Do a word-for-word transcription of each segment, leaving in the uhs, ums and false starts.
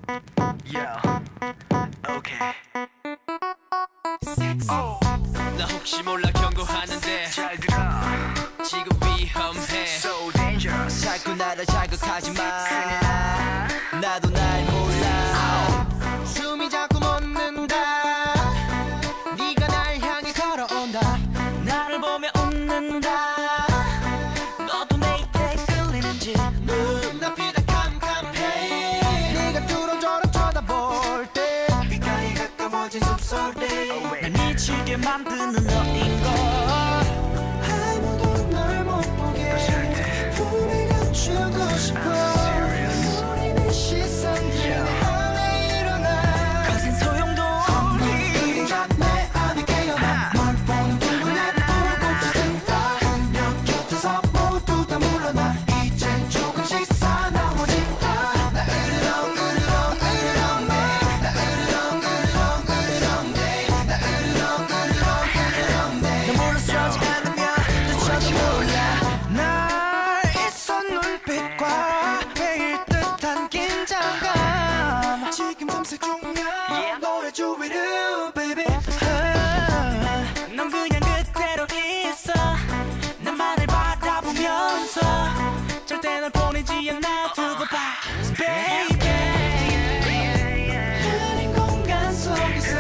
Yeah. Okay. Oh. 나 혹시 몰라 경고하는데 잘 들어. 지금 위험해. So dangerous. 자꾸 나를 자극하지 마. 나도 날 몰라. oh. 숨이 자꾸 멎는다. 네가 날 향해 걸어온다. 나를 보며 웃는다. 너도 내 입에 끌리는지 눈앞이 다 캄캄해. 네가 뚫어져라 쳐다볼 때 귓가에 가까워진 숨소리 날 미치게 만드는 너인걸. 아무도 널 못 보게 품에 감추고 싶어. 우리는 시선들에 안에 일어나 거센 소용도 없니. 그림자 내 안에 깨어나 널 보는 눈에 불꽃이 든다. 그녀 곁에서 모두 다 물러나 이젠 조금씩 사나워진다. 나 으르렁 으르렁 으르렁 내. 나 으르렁 으르렁 으르렁 내. 나 으르렁 으르렁 으르렁 내. 너 물러서지 않으면 너저도 몰라. 날 있어 눈빛과 매일 듯한 긴장감. 지금 탐색 중이야 너의 주위를 baby. 넌 그냥 그대로 있어. 나만을 바라보면서 절대 널 보내지 않아 두고 봐 baby. 흐린 공간 속에서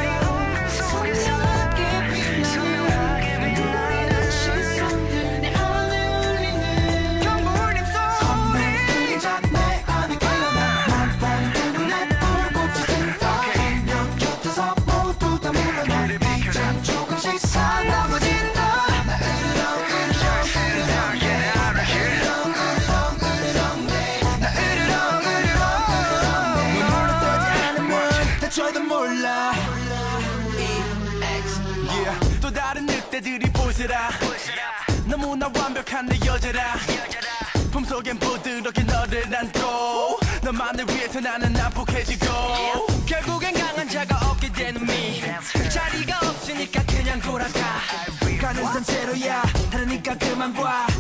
선명하게 빛나는 너의 시선들 내 안에 울리는 경물림 소리. 그림자 내 안에 깨어나 널 보는 눈에 불꽃이 든다. 그녀 곁에서 모두 다 물러나 이젠 조금씩 사나워진다. 나 으르렁 으르렁 으르렁 내. 나 으르렁 으르렁 으르렁 내. 나 으르렁 으르렁 내. 너 물러서지 않으면 다쳐도 몰라. Yeah. 또 다른 늑대들이 보세라. 너무나 완벽한 내 여자라. 품속엔 부드럽게 너를 안고 너만을 위해서 나는 난폭해지고 결국엔 강한 자가 얻게 되는 미. 자리가 없으니까 그냥 돌아가. 가는 산채로야 하려니까 그만 봐.